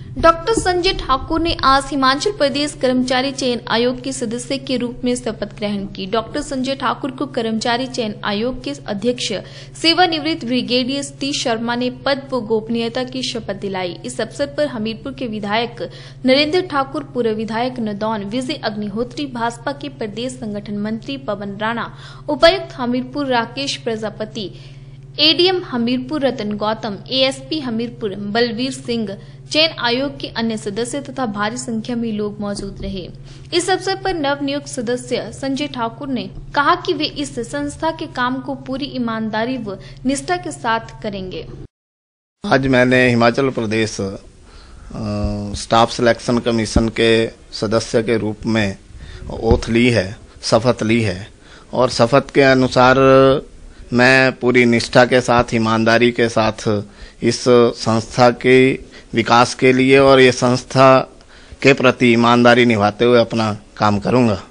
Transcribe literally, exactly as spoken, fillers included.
Doctor Sanjay Thakur ने आज हिमाचल प्रदेश कर्मचारी चयन आयोग के सदस्य के रूप में शपथ ग्रहण की। डॉक्टर संजय ठाकुर को कर्मचारी चयन आयोग के अध्यक्ष सेवानिवृत्त ब्रिगेडियर सतीश शर्मा ने पद व गोपनीयता की शपथ दिलाई। इस अवसर पर हमीरपुर के विधायक नरेंद्र ठाकुर, पूर्व विधायक नदौन विजय अग्निहोत्री, भाजपा के प्रदेश संगठन मंत्री पवन राणा, उपायुक्त हमीरपुर राकेश प्रजापति, एडीएम हमीरपुर रतन गौतम, एएसपी हमीरपुर बलवीर सिंह, चयन आयोग के अन्य सदस्य तथा भारी संख्या में लोग मौजूद रहे। इस अवसर पर नवनियुक्त सदस्य संजय ठाकुर ने कहा कि वे इस संस्था के काम को पूरी ईमानदारी व निष्ठा के साथ करेंगे। आज मैंने Himachal Pradesh staff selection commission के सदस्य के रूप में ओथ ली है, शपथ ली है और शपथ के अनुसार मैं पूरी निष्ठा के साथ, ईमानदारी के साथ इस संस्था के विकास के लिए और ये संस्था के प्रति ईमानदारी निभाते हुए अपना काम करूंगा।